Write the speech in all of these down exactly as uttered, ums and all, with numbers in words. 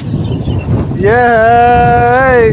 Yey!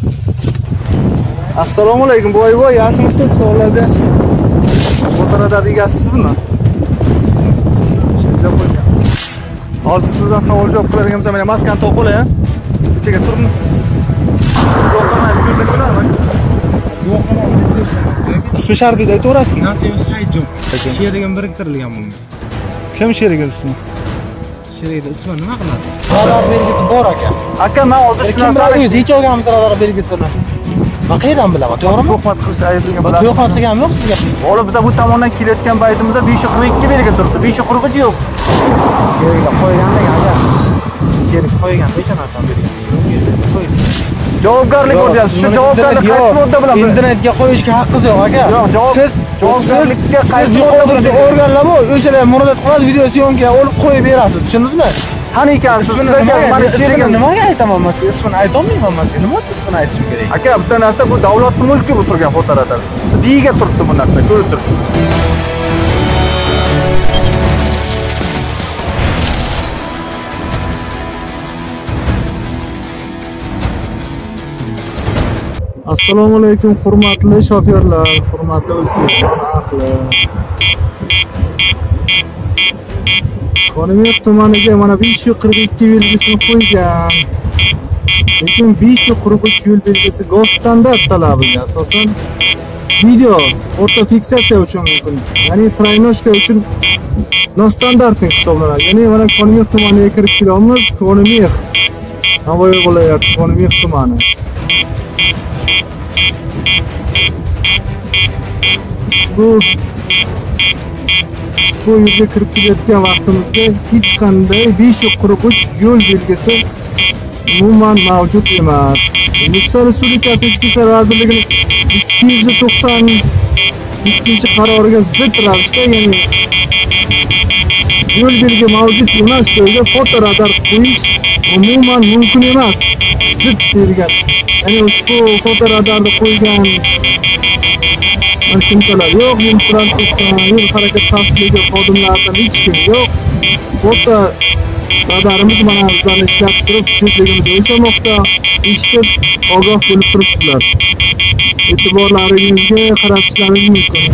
Assalomu alaykum boyboy, yaxshimisiz? Sog'ligingiz yaxshimi? Fotoradar egasizmi? Shunday qo'ygan. Hozir sizdan savol javob qiladigan bo'lsam, mana maskani to'qib olay, ha? Ichiga turibmiz. Yo'qolmaydi, ko'rsak bo'ladimi? Yo'qolmaydi, ko'rsak. Ismi Sharbida aytaverasizmi? Nasib Saidjon. Sherigim biriktirilgan bunga. Kim sheriga ismi? Sherigida ismi nima qilasiz? Radar belgisi bor aka. Aka, men hozir shu narsani o'zi hech olganmiz radar belgisini. Men qayerdan bilaman, to'g'rimi? Tuhmat qilish aybligini bilaman. Tuhmat qilganim yo'q sizga. Ola biz bu tomondan kelayotgan baytimizda besh qirq ikki belgi turibdi. besh qirq uch yo'q. Sheriga qo'yganda aka. Sherig qo'ygan necha narsa belgisi. Javobgarlik bo'lyapsiz. Shu javobgarlik qaysi modda bilan? Internetga qo'yishga haqqingiz yo'q aka. Yo'q, javob. Siz javobgarlikka qaysi modda bilan organlarmi? O'shalar murojaat qiladi, video syomkaga olib qo'yib berasiz. Tushundingizmi? Qani ekansiz? Sizga mana nimaga aytaman men? Ismini aytolmayman men. Nima ismini aytishim kerak? Aka, bitta narsa bu davlatning mulki bu turgan fotoradar. Siz diyiga turibdi bu narsa, ko'rib turibsiz. Assalomu alaykum hurmatli shofyorlar, hurmatli O'zbekiston ahli. Qo'nimev tumaniga mana besh qirq ikki belgisini qo'ygan. Lekin besh qirq uch yo'l belgisi gol standart talabiga asosan video foto fiksatsiya uchun mumkin. Ya'ni traynoshka uchun nostandартный hisoblanadi. Ya'ni mana Qo'nimev tumaniga kirib kelamiz. Qo'nimev Navoiy viloyati Qo'nimev tumani. Bu bu yerga kirib kelayotgan vaqtimizda hech qanday besh qirq uch yo'l belgisi umuman mavjud emas. O'zbekiston Respublikasi Ichki ishlar vazirligining ikki yuz to'qson ikkinchi qaroriga zid ravishda, ya'ni yo'l belgi mavjud emas joyga fotoradar qo'yish umuman mumkin emas. Zid bergan. Ya'ni ushbu fotoradarni qo'ygan kimsalar yo'q, yo'l transportdan, yo'l harakat xavfsizligi xodimlaridan hech kim yo'q. Foto radarimiz mana bizlarni ishlab turib, tezligimizni o'lchamoqda, eshitib, ogoh bo'lib turibsizlar. E'tiborlaringizga qaratishlaringiz mumkin.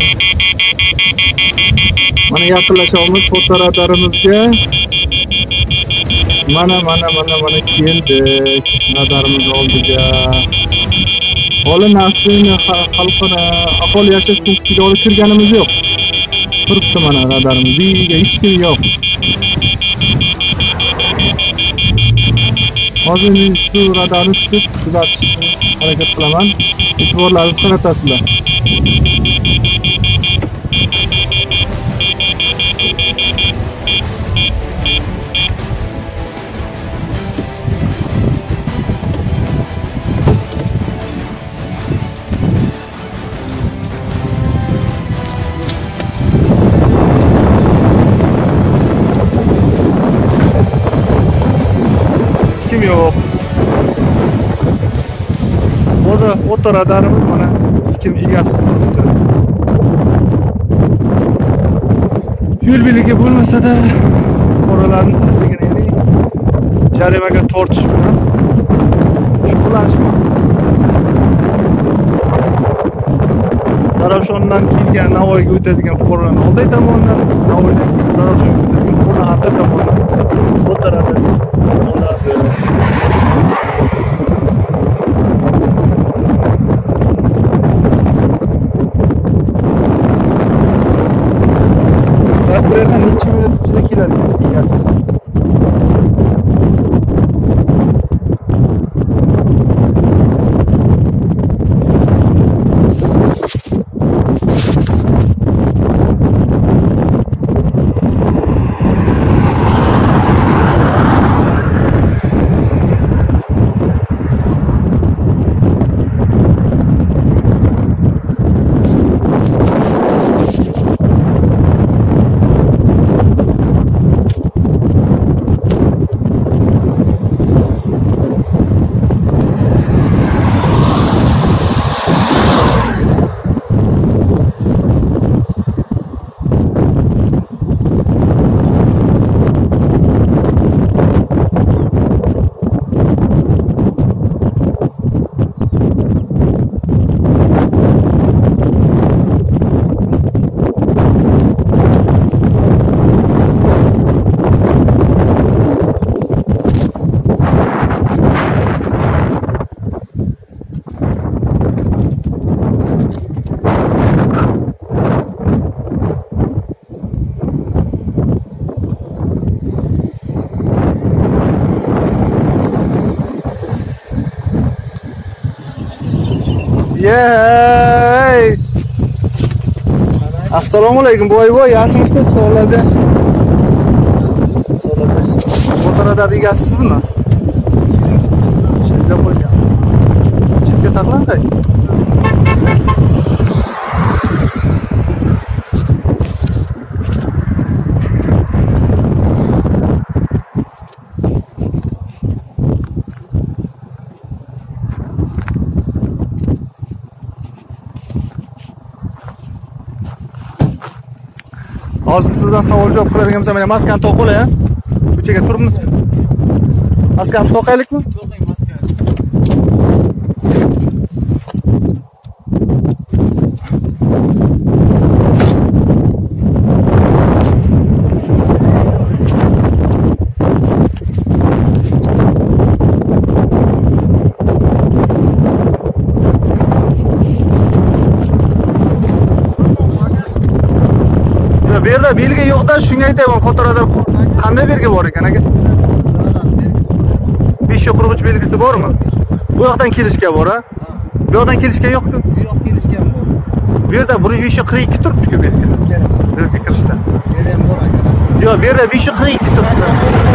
Mana yaqinlashyapmiz foto radarimizga. Mana mana mana mana keldik radarimiz oldiga. Ola Nasrin xalqaro aholi yashash punktiga olib kirganimiz yo'q. Turibdi mana radarimiz, biyiga hech kim yo'q. Hozir men shu radarni tushib kuzatishga harakat qilaman. E'tiborlaringizni qaratasizlar. Yo'q. O'zi foto radarimiz mana hech kim egasiz turibdi. Yo'l belgi bo'lmasa-da qoralarning tezligini, ya'ni jarimaga tortish bilan shug'ullanishmoqda. Zarafshondan kelgan Navoiyga o'tadigan fuqarolarni oldiy tomonidan, Navoiydan Zarafshonga o'tadigan fuqarolar orqa tomonidan foto radar Buraya necha minut ichida keladi egasi. Yey! Assalomu alaykum boyboy, yaxshimisiz? Sog'ligingiz yaxshimi? Sog'ligingiz. Motorradar egasisizmi? Chetga qo'ygan. Chetga saqlanqay. Hozir sizdan savol javob qiladigan bo'lsam, mana maskani to'qib olay, ha? Ko'chaga turibmiz. Maskani to'qaylikmi? To'qing maskani. Bu yerda belgi yo'q-da, shunga aytayman, fotoradar qanday belgi bor ekan aka? besh qirq uch belgisi bormi? Bu yoqdan kelishga bor, ha? Bu yoqdan kelishga yo'q-ku. Bu yoq kelishgan bor. Bu yerda besh qirq ikki turibdi-ku belgi. Bu yerga kirishda. Bu yerda ham bor aka. Yo'q, bu yerda besh qirq ikki turibdi.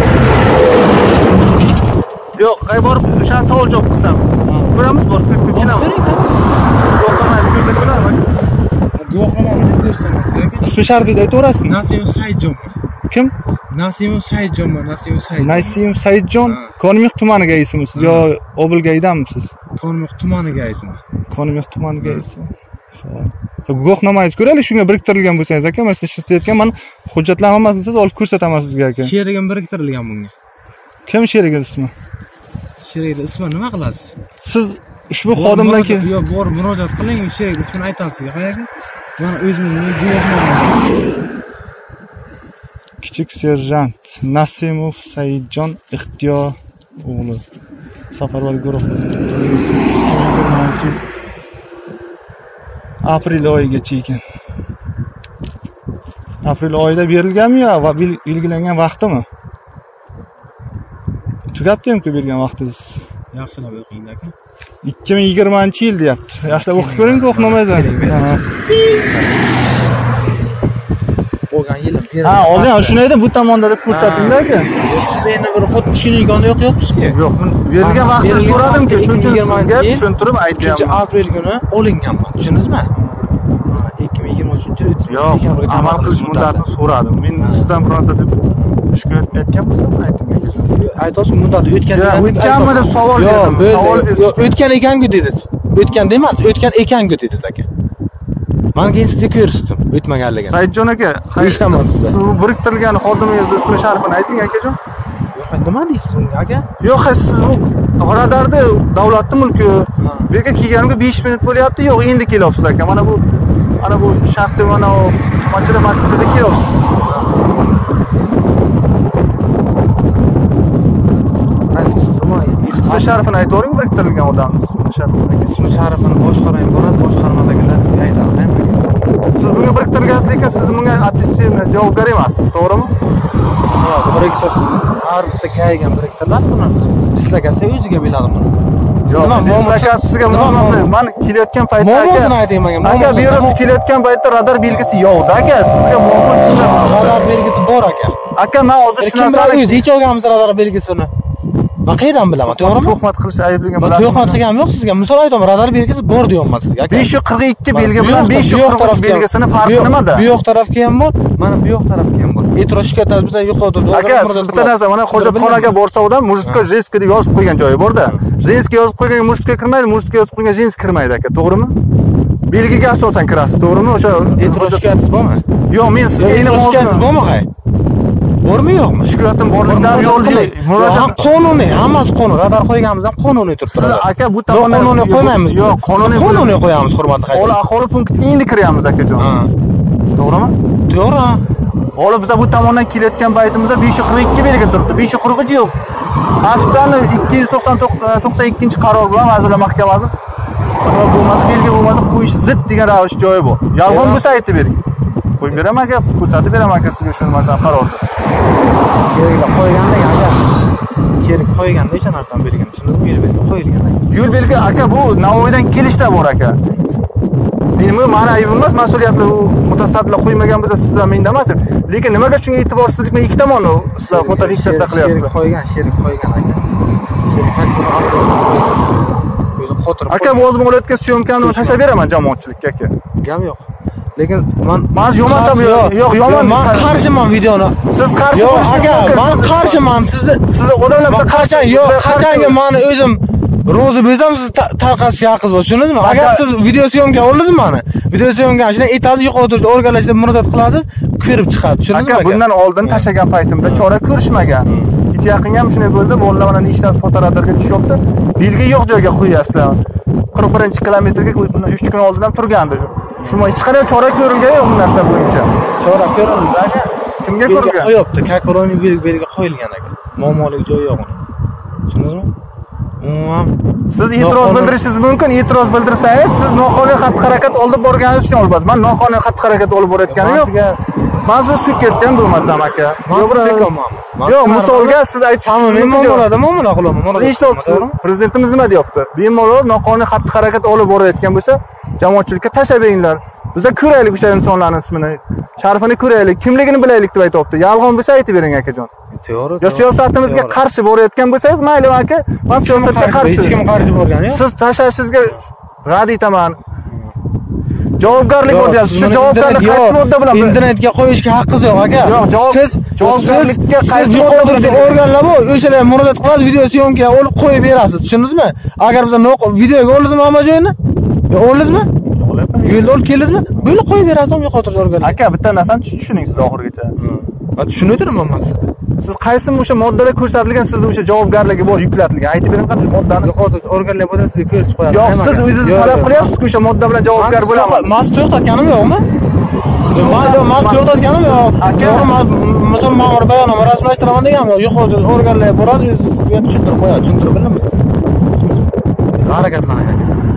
Yo'q, qay borib o'sha savol javob qilsam. Ko'ramiz bor, ko'p kelamiz. Yo'qlamaysiz, ko'rsatib bo'ladimi? Guvohnomani deb ko'rsangiz aka. Ismi sharfingizni aytaverasizmi? Nasim Saidjon. Kim? Nasim Saidjon, Nasim Saidjon. Nasim Saidjon, Konimix tumaniga aysimisiz yo Obilgaydamisiz? Konimix tumaniga aytma. Konimix tumaniga aysiz. Xo'p. Guvohnomangizni ko'raylik, shunga biriktirilgan bo'lsangiz aka, men siz ishlayotgan men hujjatlar hammasini siz olib ko'rsataman sizga aka. Sherigim biriktirilgan bunga. Kim sherigingiz ismi? Sherigim ismi nima qilasiz? Siz ushbu xodimdan keyin yo'q, bor murojaat qiling, sherigim ismini aytasiz sizga, qayerga? Mana o'zimning guvohnomam. Kichik serjant Nasimov Saidjon Ixtiyor o'g'li. Safarbar guruh. Aprel oyigacha ekan. Aprel oyida berilganmi yo va belgilangan vaqtimi? Tugatdimku bergan vaqtingiz. Yaxshilab o'qing aka. ikki ming yigirmanchi yil deyapti. Yaxshilab o'qib ko'ring guvohnomangizni. Bo'lgan yilim. Ha, olgan shuni aytdim, bu tomonda deb ko'rsatinglar aka. Siz endi bir xuddi tushuninganda yo'q yo'qmisiz-ku? Yo'q, berilgan vaqtni so'radim-ku, shuning uchun sizga tushuntirib aytyapman. uchinchi aprel kuni olinganman, tushundingizmi? ikki ming yigirma uchinchi yil Yo'q, amal qilish muddatini so'radim. Men sizdan bironsa deb shikoyat aytgan bo'lsam ayting aka. Aytasiz, muddati o'tgan degan. O'tganmi deb savol berdim. Savol berdim. Yo'q, o'tgan ekan-ku dedingiz. O'tgan demas, o'tgan ekan-ku dedingiz aka. Men keyin sizga ko'rsatdim, o'tmaganligini. Saidjon aka, eshitaman sizni. Bu biriktirilgan xodimingizni ismi sharifini ayting akajon. Yo'q, nima deysiz unga aka? Yo'q, siz bu radarda davlatning mulki. Bu yerga kelganimga besh minut bo'lyapti. Yo'q, endi kelyapsiz aka. Mana bu ana bu shaxsiy mana bu machina matrisida kelyapsiz. Ismi sharifini aytavering, biriktirilgan odamning ismi sharifini. Ismi sharifini boshqarmay boradi, boshqarmadagilar sizga aytadi. Siz bunga biriktirgansiz ekan, siz bunga attensiya javobgar emassiz, to'g'rimi? Yo'q, biriktir. Har bitta kaygan biriktirlar bu narsa. Dislokasiya o'ziga biladi buni. Yo'q, dislokasiyasiga munosabat. Men kelayotgan paytda aka. Muammosini ayting menga. Aka, bu yerga kelayotgan paytda radar belgisi yo'q-da aka. Sizga muammo shunda. Radar belgisi bor aka. Aka, men hozir shu Kim narsani o'zi hech olganmiz radar belgisini? Men qayerdan bilaman, to'g'rimi? Tuhmat qilish ayblagan Men tuhmat qilganim yo'q sizga. Misol aytaman, radar belgisi bor deyapman sizga aka. besh qirq ikki belgi bilan besh qirq uch belgisini farqi nimada? Bu yoq tarafga ham bor, mana bu yoq tarafga ham bor. E'tiroz shikoyatlar bilan yuqorida. Aka, bitta narsa, mana hojatxonaga borsa odam mujizga jenskiy deb yozib qo'ygan joyi bor-da. Jenskiy yozib qo'ygan mujizga kirmaydi, mujizga yozib qo'ygan jenskiy kirmaydi aka, to'g'rimi? Belgiga asosan kirasiz, to'g'rimi? O'sha e'tiroz shikoyatisiz bormi? Yo'q, men sizga e'tiroz shikoyatisiz bormi, hay? Bormi yo'qmi? Shikoyatim borligidan yo'l murojaat qonuniy, hammasi qonun. Radar qo'yganimizdan qonuniy turibdi. Siz aka bu tomondan qonuniy qo'ymaymiz. Yo'q, qonuniy qonuniy qo'yamiz, hurmatli haydovchi. Hozir aholi punktiga endi kiryapmiz akajon. To'g'rimi? To'g'ri. Hozir biz bu tomondan kelayotgan paytimizda besh qirq ikki belgi turibdi. besh qirq uch yo'q. Afsani ikki yuz to'qson ikkinchi qaror bilan Vazirlar Mahkamasi bo'lmasa belgi bo'lmasa qo'yish zid degan ravish joyi bor. Yolg'on bo'lsa aytib bering. Qo'yib beraman aka, ko'rsatib beraman aka sizga shu marta qarorni. Keraklar qo'yganda aka. sherik qo'yganda o'sha narsani belgini tushunib yo'l belgi qo'yilgan. Yo'l belgi aka bu Navoiydan kelishda bor aka. Menimi ma'na ayb emas, mas'uliyatli u mutasaddilar qo'ymagan bo'lsa siz bilan menda emas. Lekin nimaga shunga e'tiborsizlikni ikki tomonni sizlar fotofiksiyatsiya qilyapsizlar? Sherik qo'ygan, sherik qo'ygan aka. Sherik o'zi xotir. Aka bu o'zim olayotgan syomkamni tashlab beraman jamoatchilikka aka. Gap yo'q. Lekin men men yomon yo'q, yomon men qarshiman videoni. Siz qarshi yo'q, bo'lishingiz aka, mumkin. men qarshiman. Sizni sizni odamlar qarshi yo'q, qachonga meni o'zim ro'zi bezam siz tarqatishga haqqingiz bor, tushundingizmi? Agar siz video syomka oldingizmi meni? Video syomka shunday aytasiz, yuqori o'rganlashda murojaat qilasiz, ko'rib chiqadi, tushundingizmi? Aka, bundan oldin tashlagan paytimda chora ko'rishmagan. Kecha yaqin ham shunday bo'ldi, bolalar mana nechtasi fotoradarga tushyapti. Belgi yo'q joyga qo'yyapsizlar. qirq birinchi kilometrga bundan uch kun oldin ham turgandi. Shunga hech qanday chora ko'rilgan yo'q bu narsa bo'yicha. Chora ko'rildi aka. Kimga ko'rilgan? Qo'yapti, kakoroni belgi qo'yilgan aka. Muammoli joyi yo'q uni. Tushundingizmi? Umuman siz e'tiroz bildirishingiz mumkin. E'tiroz bildirsangiz, siz noqonuniy xatti-harakat olib borganingiz uchun olib borasiz. Men noqonuniy xatti-harakat olib borayotganim yo'q. Men sizni sud ketgan bo'lmasam aka. Yo'q, misolga siz aytishingiz mumkin. Men bo'ladimi, muomala qilaman. Siz eshtyapsiz, prezidentimiz nima deyapti? Bemalol noqonuniy xatti-harakat olib borayotgan bo'lsa, jamoatchilikka tashlab beringlar. Biza ko'raylik o'sha insonlarning ismini, sharafini ko'raylik, kimligini bilaylik deb aytibdi. Yolg'on bo'lsa aytib bering akajon. To'g'ri. Yo siyosatimizga qarshi borayotgan bo'lsangiz, mayli aka, men siyosatga qarshi. Hech kim qarshi bo'lgani yo'q. Siz tashashingizga rad etaman. Javobgarlik bo'lyapsiz. Shu javobgarlik qaysi modda bilan? Internetga qo'yishga haqqingiz yo'q aka. Yo'q, javob siz javobgarlikka qaysi modda bilan organlar bor, o'shalar murojaat qilasiz, video syomka olib qo'yib berasiz, tushundingizmi? Agar biz videoga oldingizmi hamma joyini? Yo, oldingizmi? Yo'lda olib keldingizmi? Buni qo'yib berasiz, ham yo'qotir organlar. Aka, bitta narsani tushuning siz oxirigacha. Ha, tushunib o'tiraman men. Siz qaysi o'sha moddada ko'rsatilgan sizning o'sha javobgarligi bor, yuklatilgan. Aytib bering qanday moddani. Yo'qotir organlar bo'lsa sizga ko'rsatib qo'yadi. Yo'q, siz o'zingiz talab qilyapsiz-ku o'sha modda bilan javobgar bo'laman. Mas to'xtatganim yo'qmi? Mayli, mas to'xtatganim yo'q. To'g'ri, masalan, ma'mur bayonnoma rasmiylashtiraman deganmi? Yo'qotir organlar boradi, sizga tushuntirib qo'yadi, tushuntirib bilamiz. Harakatlaning.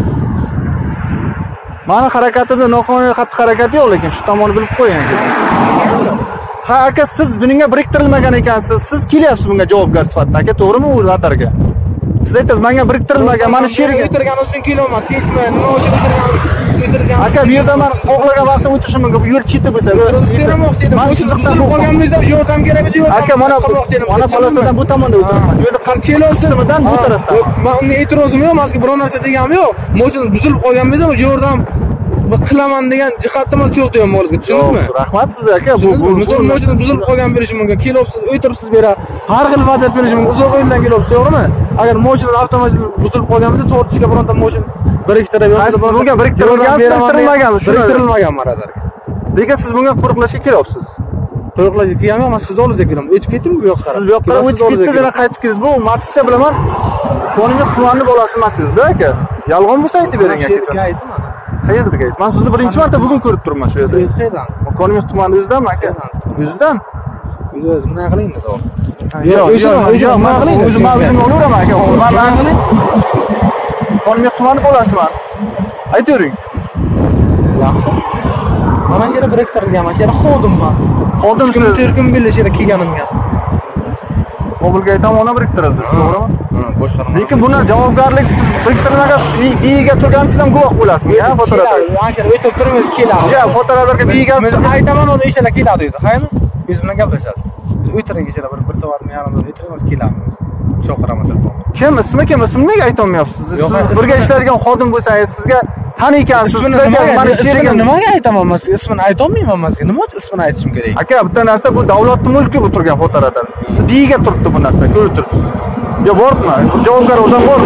Mani harakatimda noqonuniy xatti-harakat yo'q, lekin shu tomonni bilib qo'ying aka. Ha aka, siz bunga biriktirilmagan ekansiz. Siz kelyapsiz bunga javobgar sifatida aka, to'g'rimi u radarga? Siz aytasiz, menga biriktirilmagan, meni sherigim o'tirganim uchun kelyapman, tinchman, nima uchun o'tirganim? Aka, bu yerda men xohlagan vaqtda o'tirishim mumkin. Bu yo'l cheti bo'lsa, o'tirmoqchi edim. Men chiziqdan qolganimizda yordam kerak edi, yordam. Aka, mana mana palasadan bu tomonda o'tiraman. Yo'lda qirq kilometrdan bu tarafdan. Men unga e'tirozim yo'q, menga biror narsa deganim yo'q. Mo'shin buzilib qolganmizda yordam qilaman degan jihatda men yo'q deyman o'zingizga, tushundingizmi? Rahmat sizga aka. Bu bu mo'shin buzilib qolgan berishi mumkin. Kelibsiz, o'tiribsiz bera. Har xil vaziyat berishi mumkin. Uzoq o'yindan kelibsiz, to'g'rimi? Agar mo'shin avtomobil buzilib qolganimizda to'g'ri bironta mo'shin biriktirib yo'q. Siz bunga biriktirilgansiz, biriktirilmagansiz, biriktirilmagan maradarga. Lekin siz bunga qo'riqlashga kelyapsiz. Qo'riqlashga kelmayman, men sizni oldingizga kelaman. O'tib ketdimmi bu yoqqa? Siz bu yoqqa o'tib ketdingiz, yana qaytib kelsiz. Bu Matischa bilaman. Qonunga tumanni bolasi Matizda aka. Yolg'on bo'lsa aytib bering aka. Qaysi mana? Qayerda gaysiz? Men sizni birinchi marta bugun ko'rib turibman shu yerda. Qayerdan? Qonunga tumanni o'zidanmi aka? O'zidan? O'zi nima qilaymi to'g'ri? Yo'q, yo'q, yo'q, men o'zim o'zimni olaveraman aka. Men nima qiling? Qonunga tumanni bolasiman. Aytavering. Yaxshi. Mana shu yerda biriktirilgan, mana shu yerda xodimman. Xodimsiz. Turkum birlashida kelganimga. Mobilga aytaman, ona biriktirildi, to'g'rimi? Ha, boshqarma. Lekin buni javobgarlik siz biriktirilmagan biyiga turgansiz ham guvoh bo'lasizmi, ha, fotoradar. Ancha o'tib turimiz keladi. Ya, fotoradarga biyigasiz. Men aytaman, uni ishlar keladi o'zi, qaymi? Biz bilan gaplashasiz. O'tiring ichida bir bir soatmi yarimda o'tiramiz, kelamiz. Cho'qiraman telefon. Kim, ismi kim? Ismini nega aytolmayapsiz? Siz birga ishlaydigan xodim bo'lsangiz, sizga taniykansiz, sizga meni sherigim. Nimaga aytaman men? Ismini aytolmayman men. Nima uchun ismini aytishim kerak? Aka, bitta narsa, bu davlatning mulki bu turgan fotoradar. Siz biyiga turibdi bu narsa, ko'rib turibsiz. Yo, bormi? Javobgar odam bor.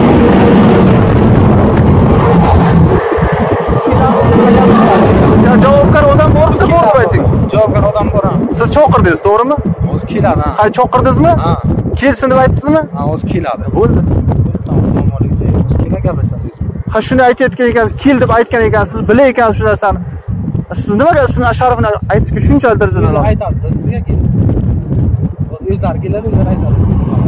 Ya, javobgar odam bor desa, bor deb ayting. Javobgar odam bor. Siz choqirdingiz, to'g'rimi? O'zi keladi, ha. Ha, choqirdingizmi? Ha. Kelsin deb aytdingizmi? Ha, o'zi keladi. Bo'ldi. O'zi keladi, gaplashasiz. Ha, shuni aytayotgan ekansiz, kel deb aytgan ekansiz, bila ekansiz shu narsani. Siz nimaga ismini Asharifni aytishga shunchalik darajada aytadi, sizga kel. O'zlari keladi, o'zlari aytadi.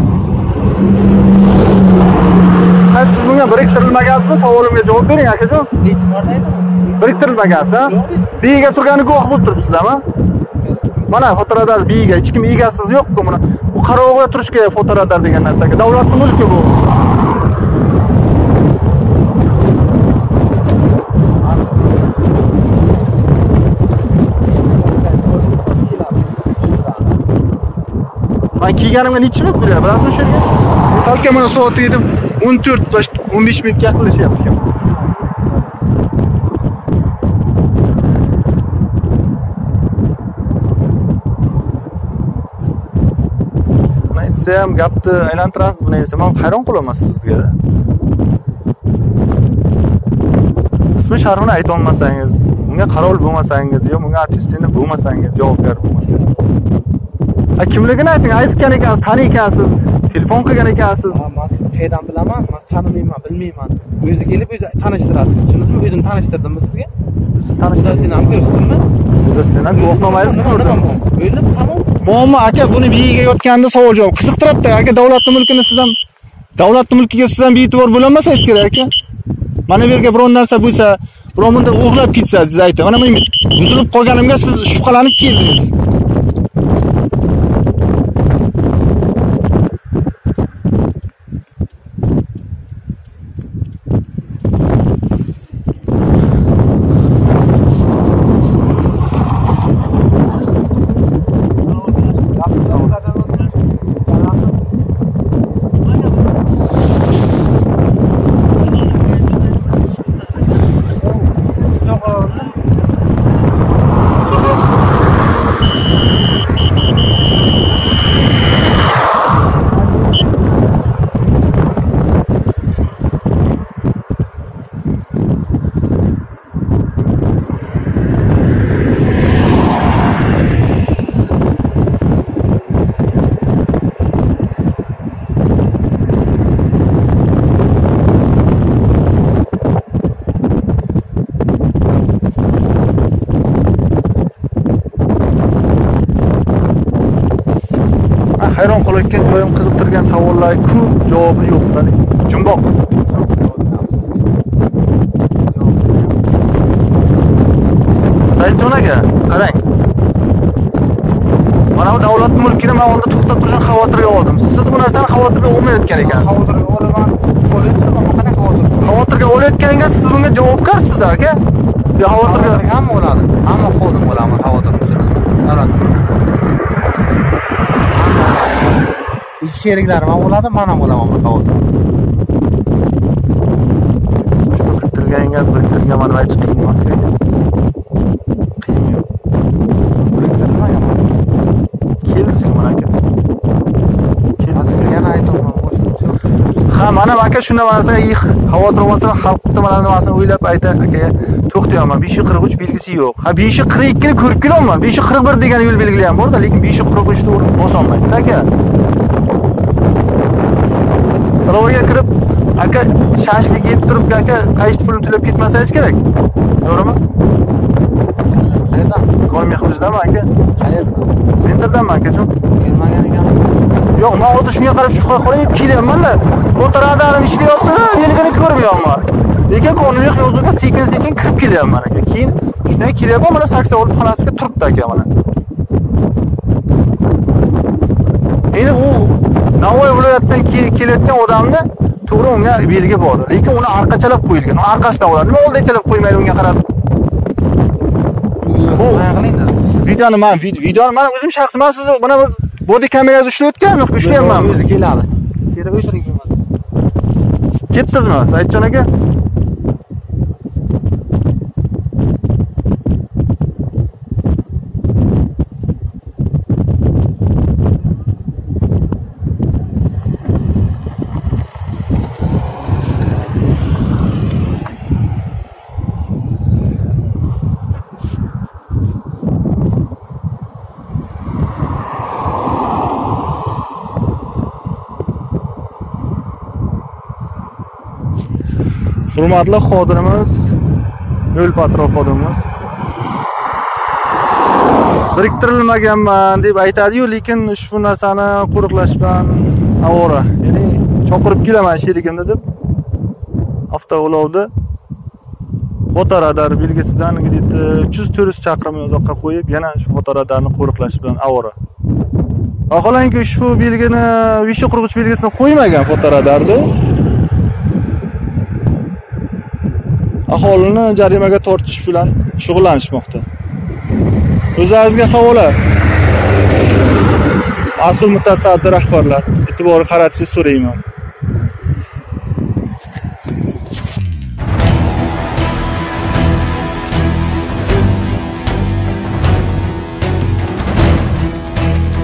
Ha, siz bunga biriktirilmagansizmi? Savolimga javob bering akajon. Necha marta aytaman? Biriktirilmagansiz, ha? Biyiga turgani guvoh bo'lib turibsiz, ama? Mana fotoradar biyiga, hech kim egasiz yo'q-ku buni. Bu qarovga turish kerak fotoradar degan narsaga. Davlatning mulki bu. Ben kiyganimga necha minut bo'lyapti, bilasizmi shu yerga? Salkam mana soat yedim o'n to'rt o'n besh minutga yaqinlashyapti ekan. Men aytsam, gapni aylantirasiz, buni esa men hayron qolaman sizga. Ismi sharhini ayta olmasangiz, unga qarovul bo'lmasangiz, yo bunga attestent bo'lmasangiz, javobgar bo'lmasangiz. Ha, kimligini ayting, aytgan ekansiz, taniy ekansiz, telefon qilgan ekansiz. Men qayerdan bilaman? Men tanimayman, bilmayman. O'zi kelib o'zi tanishtirasiz. Tushundingizmi? O'zim tanishtirdimmi sizga? Siz tanishtirdingiz. Siz ham ko'rsatdimmi? O'zingizdan guvohnomangizni ko'rdim. O'ylab tamom. Muammo aka, buni biyiga yotganda savol javob qiziqtiradi. Aka, davlatning mulkini siz ham davlatning mulkiga siz ham be'tibor bo'lolmasangiz kerak aka. Mana bu yerga biron narsa bo'lsa, biron bunda o'g'lab ketsa, siz ayting. Mana men buzilib qolganimga siz shubhalanib keldingiz. Hayron qolayotgan joyim, qiziqtirgan savollar ko'p, javobi yo'q. Mana jumboq. Saidjon aka, qarang. Mana bu davlat mulkini men onda to'xtatib turishni xavotirga oldim. Siz bu narsani xavotirga olmayotgan ekan. Xavotirga olaman. Qo'yib, qanaqa xavotir? Xavotirga olayotganda siz bunga javobgarsiz aka. Yo xavotirga hamma oladi. Hamma xodim bo'laman xavotirimizni. Davlat ish sheriklarim ham bo'ladi, men ham bo'laman xavotir. biriktirganingiz, biriktirgan mana aytib turmas kerak. Qiyin yo'q. Biriktirmagan. Keldingizmi mana aka? Keldingiz. Yana aytaman, o'sha. Ha, mana aka shunday narsaga xavotir olmasa, xalqning mana nimasini o'ylab ayta, aka, to'xtayman. besh qirq uch belgisi yo'q. Ha, besh qirq ikki ni ko'rib kelaman. besh qirq bir degan yo'l belgilari ham bor-da, lekin besh qirq uch ni o'rni bosolmaydi, aka. Salovaga kirib, aka, shashlik yeb turib, aka, qaysi pulni to'lab ketmasangiz kerak. To'g'rimi? Qayerdan? Qo'ymiximizdanmi aka? Qayerdan? Sentrdanmi akajon? Kelmagan ekan. Yo'q, men o'zi shunga qarab shubha qilib kelyapman-da. Fotoradarni ishlayapti, belgini ko'rmayapman. Lekin qonuniy yozuvga sekin-sekin kirib kelyapman aka. Keyin shunday kelyapman, mana saksovul xonasiga turibdi aka mana. Endi u Navoiy viloyatidan kelayotgan odamni to'g'ri unga belgi bor, lekin uni orqachalab qo'yilgan. Uni orqasidan oladi. Nima oldichalab qo'ymaydi unga qarab. Bu videoni men videoni men o'zim shaxsan men sizni mana body kamerasi ushlayotganmi? Ushlayapman. O'zi keladi. Kelib o'tiring. Ketdingizmi, Saidjon aka? Hurmatli xodimimiz, yo'l patrul xodimimiz. Biriktirilmaganman deb aytadi-yu, lekin ushbu narsani qo'riqlashdan avvora. Ya'ni chaqirib kelaman sherigimni deb avtoulovda fotoradar belgisidan uch yuz to'rt yuz chaqirim uzoqqa qo'yib, yana shu fotoradarni qo'riqlash bilan avvora. Vaholanki ushbu belgini, vishi qurg'ich belgisini qo'ymagan fotoradarni aholini jarimaga tortish bilan shug'ullanishmoqda. O'zlaringizga havola. Mas'ul mutasaddi rahbarlar, e'tibor qaratishingizni so'rayman.